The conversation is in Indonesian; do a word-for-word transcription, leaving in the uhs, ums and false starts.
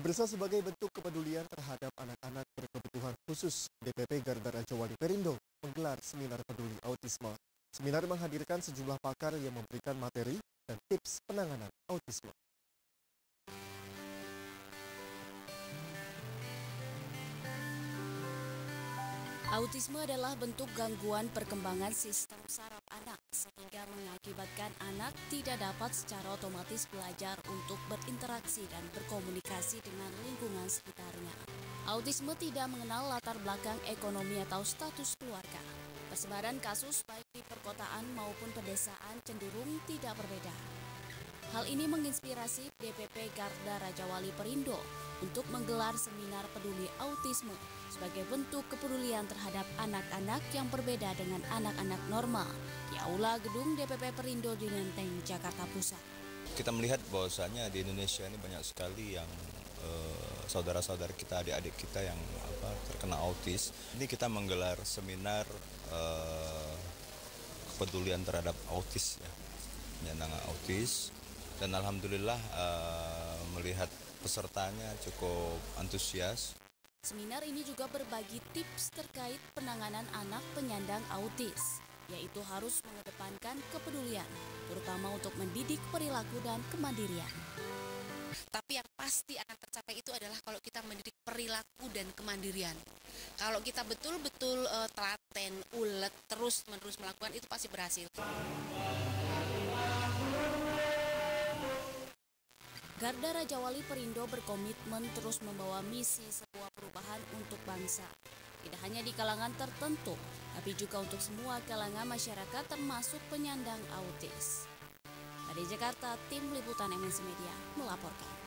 Pemirsa, sebagai bentuk kepedulian terhadap anak-anak berkebutuhan khusus, D P P Garda Raja Wali Perindo menggelar seminar peduli autisme. Seminar menghadirkan sejumlah pakar yang memberikan materi dan tips penanganan autisme. Autisme adalah bentuk gangguan perkembangan sistem saraf anak sehingga mengakibatkan anak tidak dapat secara otomatis belajar untuk berinteraksi dan berkomunikasi dengan lingkungan sekitarnya. Autisme tidak mengenal latar belakang ekonomi atau status keluarga. Persebaran kasus baik di perkotaan maupun pedesaan cenderung tidak berbeda. Hal ini menginspirasi D P P Garda Raja Wali Perindo untuk menggelar seminar peduli autisme sebagai bentuk kepedulian terhadap anak-anak yang berbeda dengan anak-anak normal di Aula Gedung D P P Perindo di Menteng, Jakarta Pusat. Kita melihat bahwasanya di Indonesia ini banyak sekali yang eh, saudara-saudara kita, adik-adik kita yang apa, terkena autis. Ini kita menggelar seminar eh, kepedulian terhadap autis, ya, penyandang autis. Dan alhamdulillah uh, melihat pesertanya cukup antusias. Seminar ini juga berbagi tips terkait penanganan anak penyandang autis, yaitu harus mengedepankan kepedulian, terutama untuk mendidik perilaku dan kemandirian. Tapi yang pasti akan tercapai itu adalah kalau kita mendidik perilaku dan kemandirian. Kalau kita betul-betul uh, telaten, ulet, terus-menerus melakukan, itu pasti berhasil. Garda Raja Wali Perindo berkomitmen terus membawa misi sebuah perubahan untuk bangsa. Tidak hanya di kalangan tertentu, tapi juga untuk semua kalangan masyarakat termasuk penyandang autis. Dari Jakarta, tim liputan M N C Media melaporkan.